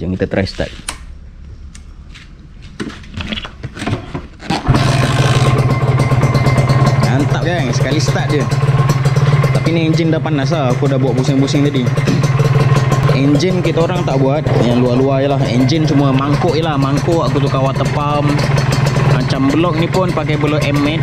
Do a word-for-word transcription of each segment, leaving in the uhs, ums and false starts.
Jom kita try start. Mantap kan, sekali start je. Tapi ni enjin dah panas lah. Aku dah buat pusing-pusing tadi. Enjin kita orang tak buat, yang luar-luar je lah. Enjin cuma mangkuk je lah. Mangkuk aku tukar water pump. Macam blok ni pun pakai blok M-mate.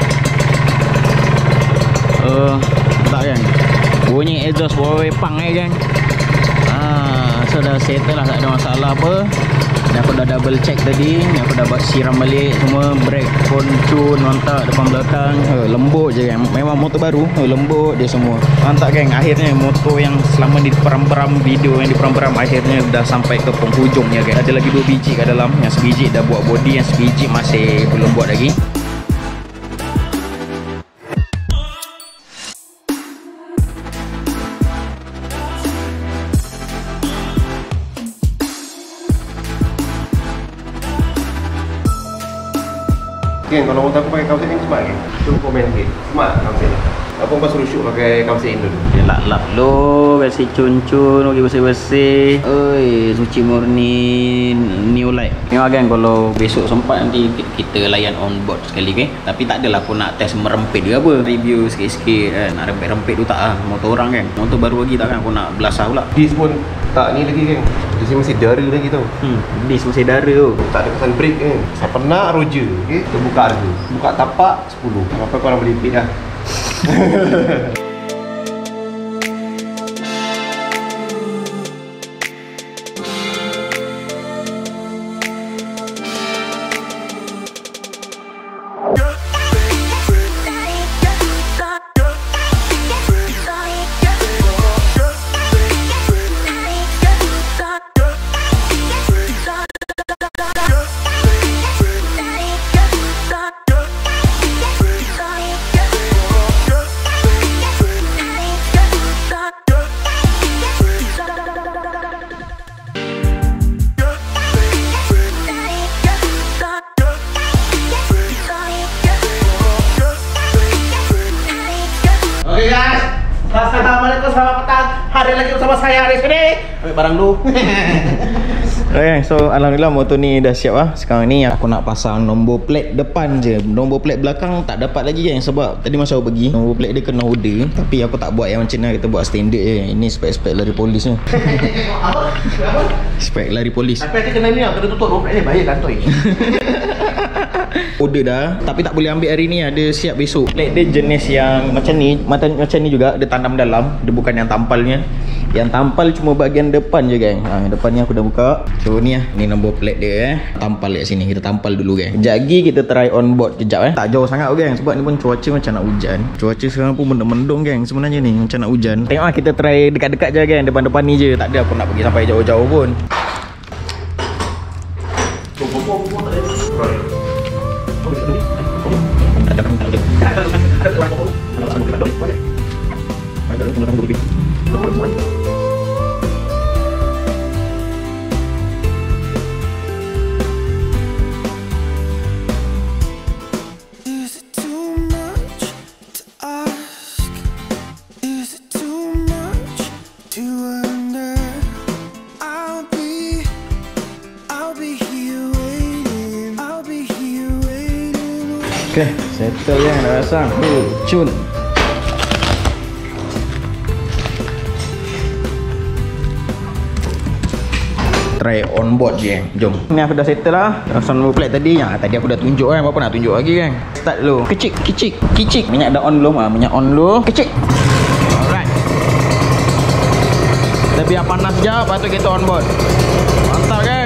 Uh, tak kan, bunyi exhaust bawah pang eh kan. Ah, so dah settle lah, tak ada masalah apa. Dan aku dah double check tadi. Aku dah buat siram balik semua. Brake pun cun, mantap depan belakang. uh, Lembut je kan. Memang motor baru, uh, lembut dia semua. Mantap kan. Akhirnya motor yang selama di peram-peram video yang di peram-peram akhirnya dah sampai ke penghujungnya kan. Ada lagi dua biji kat dalam. Yang sebiji dah buat body, yang sebiji masih belum buat lagi. Geng, kalau motor aku pakai kawasan ini smart ke? Cuba komen sikit. Smart kawasan ni. Apa kau suruh shoot pakai kawasan ini dulu? Dia lap-lap dulu, bersih cun-cun, bagi bersih-bersih. Oi, suci murni new light. Tengok kan, kalau besok sempat nanti kita layan on board sekali ke. Tapi tak adalah aku nak test merempit ke apa. Review sikit-sikit kan. Nak rempit-rempit tu tak lah. Motor orang kan. Motor baru lagi tak kan, aku nak belasah pula. Disc pun tak ni lagi kan. Disc masih dara lagi tau. Hmm, disc masih dara tu. Tak ada kesan brake kan. Saya pernah Roger, okay? Kita buka harga. Buka tapak sepuluh. Apa korang boleh bid dah. Assalamualaikum, selamat petang. Hari lagi bersama saya di sini. Ambil barang dulu. Okay, so alhamdulillah motor ni dah siap lah. Sekarang ni aku nak pasang nombor plate depan je. Nombor plate belakang tak dapat lagi kan. Sebab tadi masa aku pergi, nombor plate dia kena order. Tapi aku tak buat yang macam ni, kita buat standard je. Ini spek-spek lari polis ni. Apa? Apa? Spek lari polis. Tapi nanti kena ni lah, kena tutup nombor plate ni. Bayar kantoi. Order dah, tapi tak boleh ambil hari ni, ada siap besok. Plate dia jenis yang macam ni, macam, macam ni juga. Dia tanam dalam, dia bukan yang tampalnya. Yang tampal cuma bahagian depan je gang. Ha, depan ni aku dah buka. So ni lah, ni nombor plate dia eh. Tampal kat sini, kita tampal dulu gang. Sekejap lagi kita try on board kejap eh. Tak jauh sangat gang, sebab ni pun cuaca macam nak hujan. Cuaca sekarang pun mendung-mendung gang sebenarnya ni, macam nak hujan. Tengok lah, kita try dekat-dekat je gang, depan-depan ni je. Tak ada aku nak pergi sampai jauh-jauh pun. Okay, settle yang dah pasang. Uh, cun. Try on board je kan. Jom. Ni aku dah settle lah. Pasang nombor plate tadi. Ya, tadi aku dah tunjuk kan. Berapa nak tunjuk lagi kan. Start dulu. Kecik, kecik, kecik. Minyak dah on belum? Ah, minyak on dulu. Kecik. Alright. Kita biar panas sekejap, lepas tu kita on board. Mantap kan?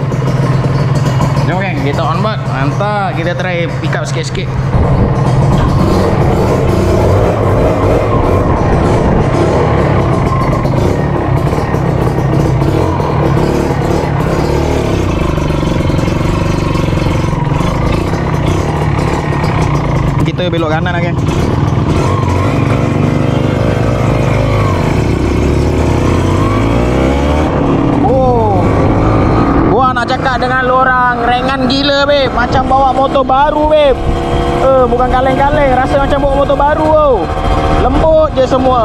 Jom geng, kita on board. Mantap, kita try pick up sikit-sikit. Kita belok kanan lah geng. Nak cakap dengan lu orang, ringan gila beb, macam bawa motor baru beb. Eh, bukan kaleng-kaleng, rasa macam bawa motor baru oh. Lembut je semua.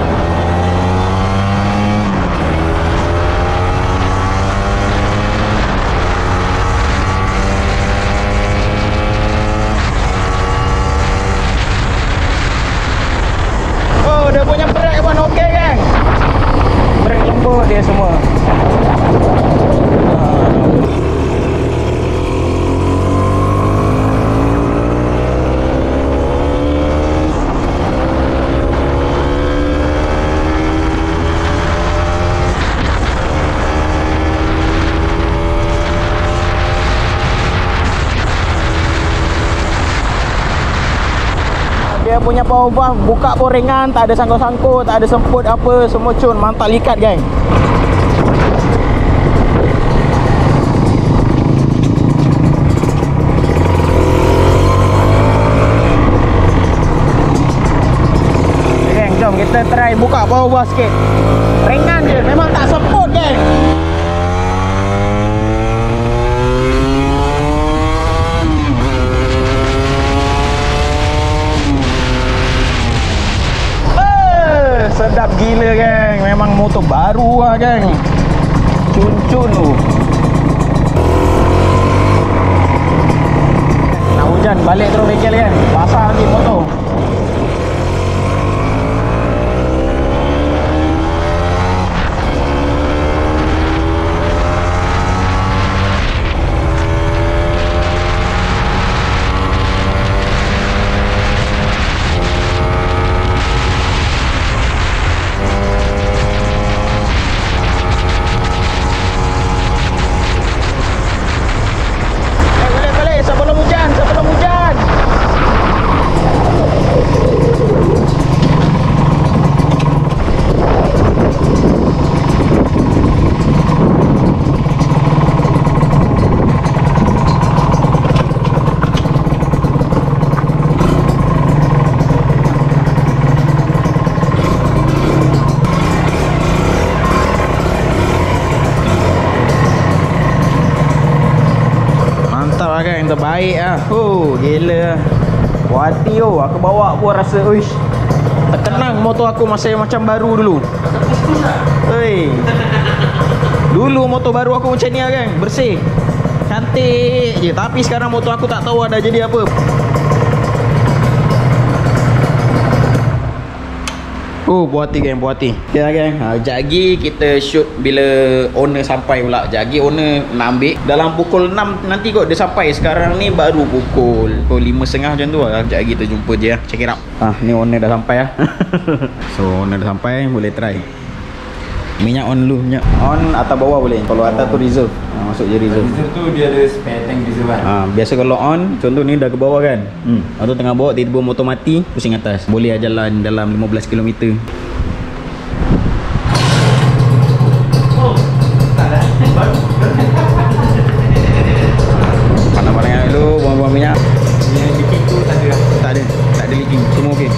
Oh, dia punya brake pun okey kan. Brake lembut dia semua. Dia punya power valve buka pun ringan, tak ada sangkut-sangkut, tak ada semput apa, semua cun, mantap likat geng. Okay, geng, jom kita try buka power valve sikit. Ringan je, memang tak semput geng. Sedap gila geng, memang motor baru lah geng. Cun-cun tu. Nak hujan balik terus bengkel kan, basah nanti motor. Yang terbaik lah. Oh, gila. Puas hati oh, aku bawa pun rasa uish. Terkenang motor aku masih macam baru dulu. Hei. Dulu motor baru aku macam ni lah kan, bersih. Cantik je. Tapi sekarang motor aku tak tahu ada jadi apa. Oh, puas hati geng, puas hati. Okay lah geng, ha, sekejap lagi kita shoot bila owner sampai pula. Sekejap lagi owner nak ambil dalam pukul enam nanti kot dia sampai. Sekarang ni baru pukul pukul lima tiga puluh macam tu lah. Sekejap lagi kita jumpa je lah. Check it out. Ah, ni owner dah sampai lah. So owner dah sampai, boleh try. Minyak on dulu, minyak on atas bawah boleh. Kalau atas tu reserve, ha, masuk je reserve. Reserve tu dia ada spare tank reserve kan. Ha, biasa kalau on, contoh ni dah ke bawah kan. Hmm. Atau tengah bawah tiba-tiba motor mati, pusing atas. Boleh jalan dalam lima belas kilometer. Oh, tak dah. Baru. Pandang-pandang dulu, buang-buang minyak. Yang leaking tu tak ada. Tak ada, tak ada leaking. Semua okey.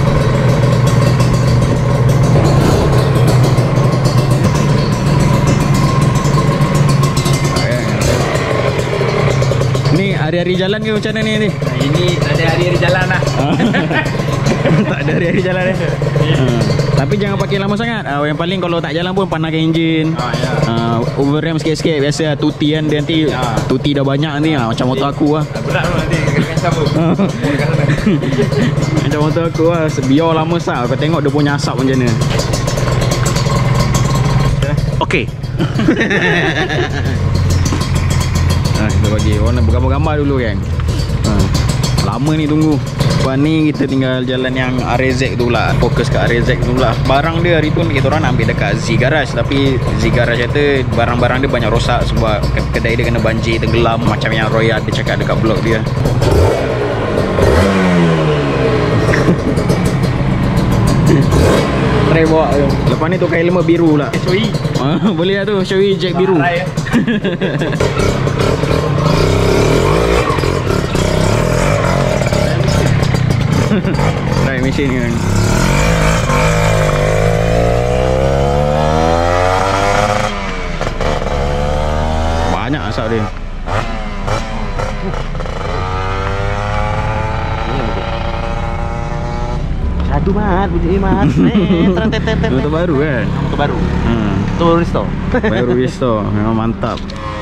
Ni hari-hari jalan ke macam mana ni? ni? Nah, ini ada hari-hari jalan lah. Tak ada hari-hari jalan ni. Ha. Tapi jangan pakai lama sangat. Ha, yang paling kalau tak jalan pun panaskan enjin. Ha, ya. Ha, overram sikit-sikit. Biasa lah, tuti kan dia nanti. Ya. Tuti dah banyak nanti. Ha, macam motor aku lah. Berat tu nanti kena campur. Macam motor aku lah. Biar lama sah. Kau tengok dia punya asap macam mana. Okey. Ha, kita bagi warna bergambar-gambar dulu kan. Ha, lama ni tunggu. Lepas ni kita tinggal jalan yang R Z tu lah. Fokus ke R Z tu lah. Barang dia hari tu kita orang nak ambil dekat Z Garage. Tapi Z Garage kata barang-barang dia banyak rosak sebab kedai dia kena banjir, tenggelam. Macam yang Roy ada cakap dekat blog dia. Try bawa tu. Lepas ni tukar helmet biru pula. Showy. Ah, boleh lah tu, Showy jack biru. Rai, eh. Right mesin kan. Banyak asap dia. Aduh mat, bunyi mat. Eh, tetet Motor baru kan? Motor baru. Hmm. Motor baru restore. Baru restore. Memang mantap.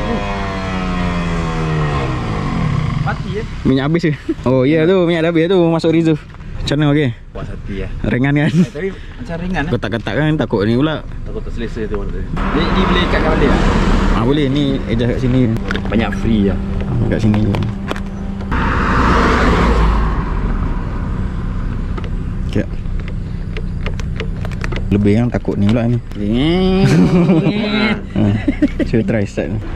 Mati ya. Minyak habis ke? Oh iya tu, minyak dah habis tu. Masuk reserve. Macam mana okey? Puas hati ya. Ringan kan? Eh, tapi macam ringan eh. Ketak-ketak kan takut ni pula. Takut terselesa tu orang tu. Ni, ni boleh ikatkan balik lah. Ah boleh ni adjust kat sini. Banyak free lah. Kat sini je. Okay. Lebih kan takut ni pula ni. Ha, cuba try start ni.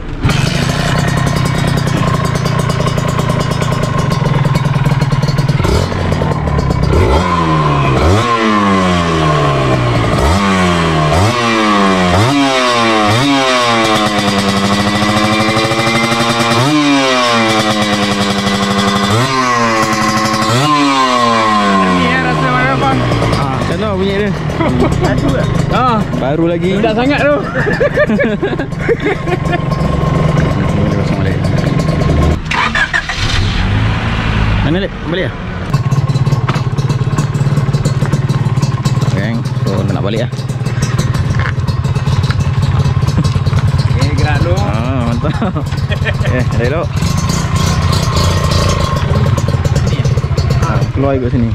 Ah, Baru lagi. budak sangat tu. Boleh pasang balik. Mana Lip? Balik lah? Gang, so nak balik lah. Eh, gerak lu. Ah, mantap. Eh, dah elok. Sini ya. Ah, keluar ikut sini.